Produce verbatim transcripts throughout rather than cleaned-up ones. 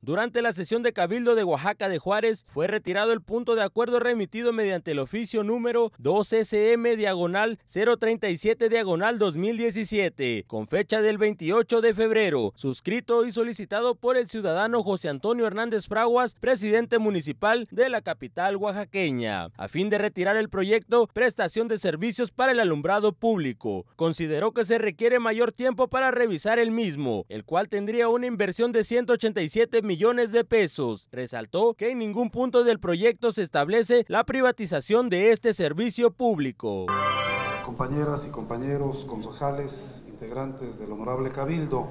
Durante la sesión de Cabildo de Oaxaca de Juárez, fue retirado el punto de acuerdo remitido mediante el oficio número dos S M diagonal cero treinta y siete diagonal dos mil diecisiete, con fecha del veintiocho de febrero, suscrito y solicitado por el ciudadano José Antonio Hernández Fraguas, presidente municipal de la capital oaxaqueña, a fin de retirar el proyecto Prestación de Servicios para el Alumbrado Público. Consideró que se requiere mayor tiempo para revisar el mismo, el cual tendría una inversión de ciento ochenta y siete millones de pesos. Resaltó que en ningún punto del proyecto se establece la privatización de este servicio público. Compañeras y compañeros concejales, integrantes del Honorable Cabildo,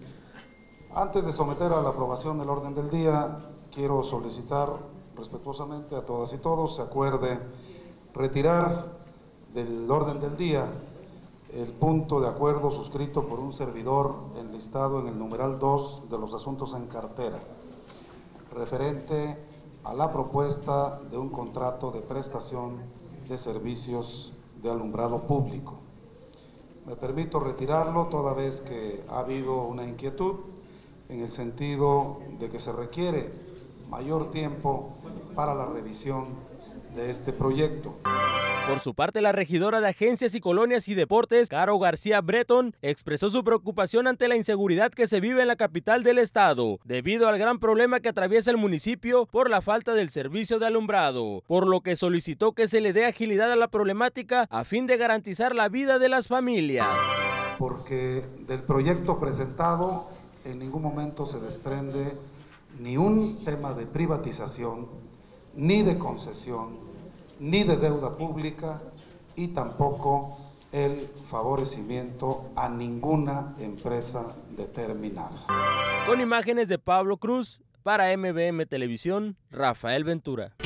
antes de someter a la aprobación del orden del día, quiero solicitar respetuosamente a todas y todos se acuerde retirar del orden del día el punto de acuerdo suscrito por un servidor enlistado en el numeral dos de los asuntos en cartera, referente a la propuesta de un contrato de prestación de servicios de alumbrado público. Me permito retirarlo toda vez que ha habido una inquietud en el sentido de que se requiere mayor tiempo para la revisión de este proyecto. Por su parte, la regidora de Agencias y Colonias y Deportes, Caro García Breton, expresó su preocupación ante la inseguridad que se vive en la capital del estado, debido al gran problema que atraviesa el municipio por la falta del servicio de alumbrado, por lo que solicitó que se le dé agilidad a la problemática a fin de garantizar la vida de las familias. Porque del proyecto presentado en ningún momento se desprende ni un tema de privatización, ni de concesión, ni de deuda pública y tampoco el favorecimiento a ninguna empresa determinada. Con imágenes de Pablo Cruz, para M B M Televisión, Rafael Ventura.